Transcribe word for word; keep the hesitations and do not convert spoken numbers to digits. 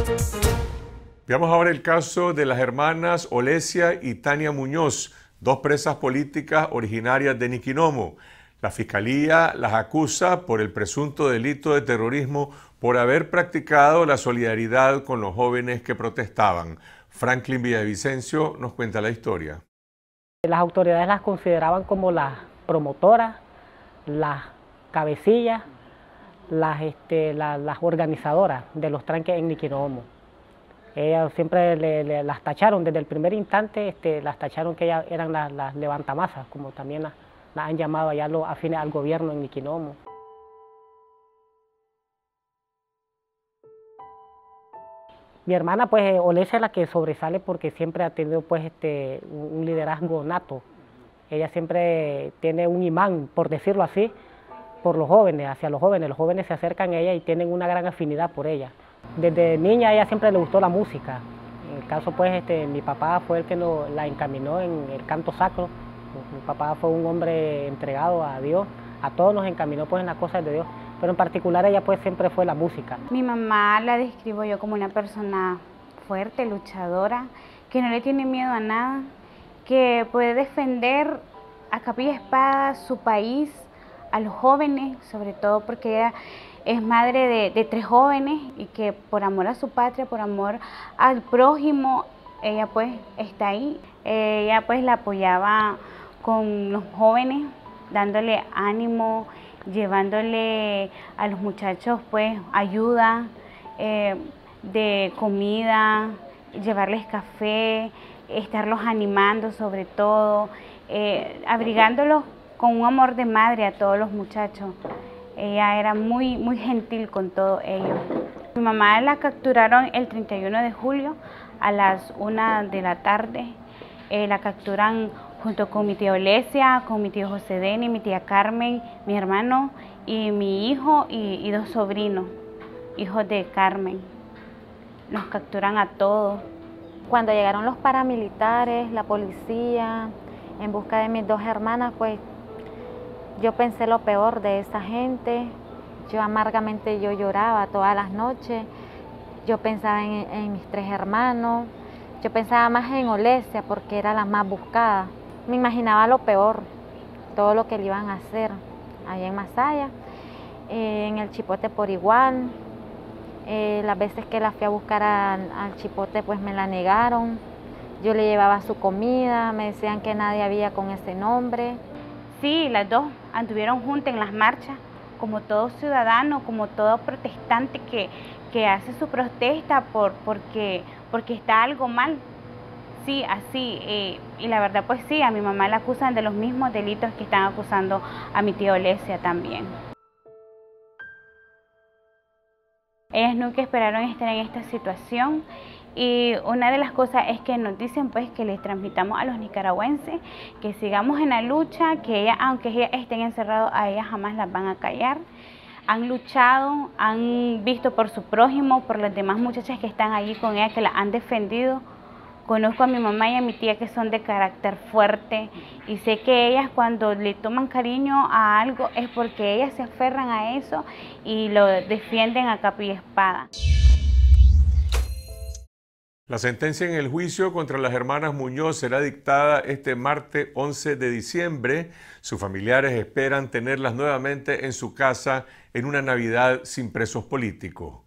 Veamos ahora el caso de las hermanas Olesia y Tania Muñoz, dos presas políticas originarias de Niquinomo. La Fiscalía las acusa por el presunto delito de terrorismo por haber practicado la solidaridad con los jóvenes que protestaban. Franklin Villavicencio nos cuenta la historia. Las autoridades las consideraban como las promotoras, las cabecillas, las, este, las, las organizadoras de los tranques en Niquinomo. Ellas siempre le, le, las tacharon, desde el primer instante este, las tacharon que ellas eran las, las levantamasas, como también las, las han llamado allá los afines al gobierno en Niquinomo. Mi hermana, pues, Olesia es la que sobresale porque siempre ha tenido, pues, este, un liderazgo nato. Ella siempre tiene un imán, por decirlo así, por los jóvenes, hacia los jóvenes. Los jóvenes se acercan a ella y tienen una gran afinidad por ella. Desde niña a ella siempre le gustó la música. En el caso, pues, este, mi papá fue el que nos, la encaminó en el canto sacro. Mi papá fue un hombre entregado a Dios. A todos nos encaminó, pues, en las cosas de Dios. Pero en particular ella, pues, siempre fue la música. Mi mamá la describo yo como una persona fuerte, luchadora, que no le tiene miedo a nada, que puede defender a capa y espada su país, a los jóvenes, sobre todo porque ella es madre de, de tres jóvenes y que por amor a su patria, por amor al prójimo, ella pues está ahí. Ella pues la apoyaba con los jóvenes, dándole ánimo, llevándole a los muchachos pues ayuda eh, de comida, llevarles café, estarlos animando sobre todo, eh, abrigándolos con un amor de madre a todos los muchachos. Ella era muy, muy gentil con todos ellos. Mi mamá la capturaron el treinta y uno de julio a las una de la tarde. Eh, la capturan junto con mi tía Olesia, con mi tío José Deni, mi tía Carmen, mi hermano y mi hijo y, y dos sobrinos, hijos de Carmen. Nos capturan a todos. Cuando llegaron los paramilitares, la policía, en busca de mis dos hermanas, pues yo pensé lo peor de esa gente. Yo amargamente yo lloraba todas las noches. Yo pensaba en, en mis tres hermanos. Yo pensaba más en Olesia porque era la más buscada. Me imaginaba lo peor, todo lo que le iban a hacer allá en Masaya, eh, en el Chipote por igual. Eh, las veces que la fui a buscar al, al Chipote pues me la negaron. Yo le llevaba su comida, me decían que nadie había con ese nombre. Sí, las dos anduvieron juntas en las marchas, como todo ciudadano, como todo protestante que, que hace su protesta por, porque, porque está algo mal. Sí, así, eh, y la verdad pues sí, a mi mamá la acusan de los mismos delitos que están acusando a mi tía Olesia también. Ellas nunca esperaron estar en esta situación y una de las cosas es que nos dicen pues que les transmitamos a los nicaragüenses que sigamos en la lucha, que ellas, aunque ellas estén encerradas, a ellas jamás las van a callar. Han luchado, han visto por su prójimo, por las demás muchachas que están allí con ella, que la han defendido. Conozco a mi mamá y a mi tía que son de carácter fuerte y sé que ellas cuando le toman cariño a algo es porque ellas se aferran a eso y lo defienden a capa y espada. La sentencia en el juicio contra las hermanas Muñoz será dictada este martes once de diciembre. Sus familiares esperan tenerlas nuevamente en su casa en una Navidad sin presos políticos.